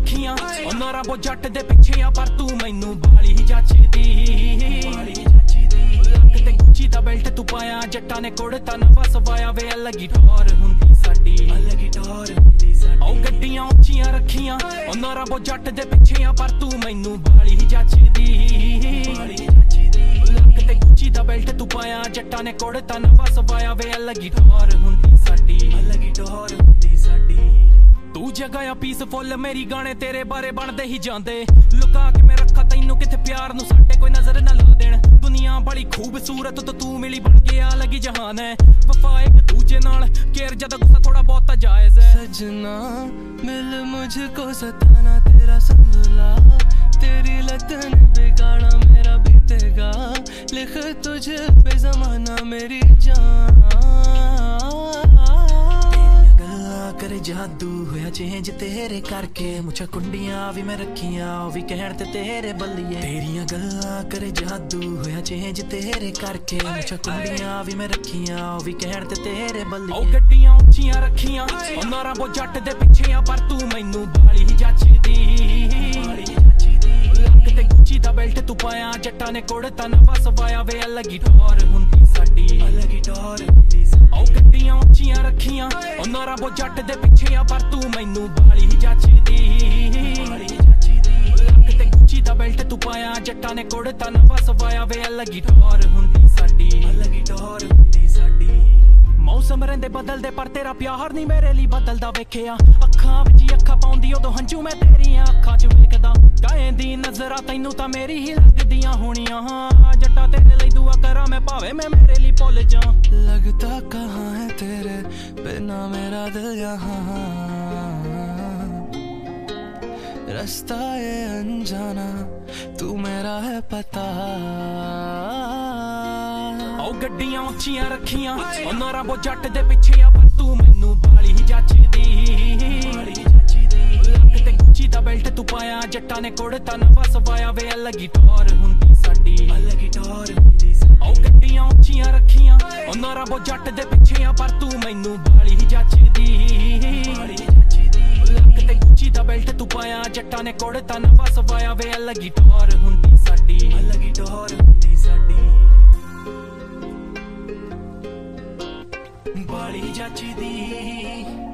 रखियां उन्हां रबो जट दे पिछे आ पर तू मैनू बाली जचदी लक ते गुची दा बेल्ट तू पाया जट्टां ने कुड़ता नवा सवाया वे अलग ही टोर हुंदी साडी ओ गड्डियां उच्चियां रखियां उन्हां रबो जट दे पिछे आ पर तू मैनू बाली जचदी लक ते गुची दा बेल्ट तू पाया जट्टां ने कुड़ता नवा सवाया वे अलग ही टोर हुंदी साडी तू जगह पीसफुल मेरी गाने तेरे बारे बनदे ही जांदे लुका के मैं रखा तैनू किथे प्यार नू साडे कोई नजर ना ला देण दुनिया बड़ी खूबसूरत तो तू मिली बन के आ लगी जहान है वफा एक दूजे नाल केयर जदा गुस्सा थोड़ा बहुत जायज है सजना मिल मुझको सताना तेरा संभला तेरी लत ने बिगाड़ा मेरा बीतेगा लिख तुझ पे जमाना मेरी जान करे जादू होया चेंज तेरे करके मुझे कुंडियां भी मैं रखियां ओ भी कहण ते तेरे बल्लिए तेरियां गल्लां करे जादू होया चेंज तेरे करके मुझे कुंडियां भी मैं रखियां ओ भी कहण ते तेरे बल्लिए ओ गड्डियां उच्चियां रखियां उन्हां रबो जट दे पिछे आ पर तू मैनू बाली जचदी लक ते गुची दा बेल्ट तू पाया जट्टां ने कुड़ता नवा सवाया वे अलग ही टोर हुंदी साडी ओ गड्डियां उच्चियां रखियां उन्हां रबो जट दे पिछे आ पर तू मैनू बाली जचदी लक ते गुची दा बेल्ट तू पाया जट्टां ने कुड़ता नवा सवाया वे अलग ही टोर हुंदी साडी मौसम रहिंदे बदलदे पर तेरा प्यार नहीं मेरे लिए बदलदा वेखिया अखां विच अखां पाउंदी उदों हंझू मैं तेरियां अखां च वेखदा काए दी नजरां तैनू तां मेरी ही लगदियां होणियां जट्टा तेरे लिए दुआ करा मैं भावे मैं मेरे लिए भुल जा लगता कहाँ है तेरे बिना मेरा दिल यहाँ रास्ता ये अनजाना तू मेरा है पता ओ गड्डियां उच्चियां रखियां उन्हां रबो जट दे पिछे आ पर तू मैनू बाली जचदी लक ते गुची दा बेल्ट तू पाया जट्टां ने कुड़ता नवा सवाया वे अलग ही टोर हुंदी साडी ओ गड्डियां उच्चियां रखियां उन्हां रबो जट दे पिछे आ पर तू मैनू बाली जचदी लक ते गुची दा बेल्ट तू पाया जट्टां ने कुड़ता नवा सवाया वे अलग ही टोर हुंदी साडी बाली जचदी।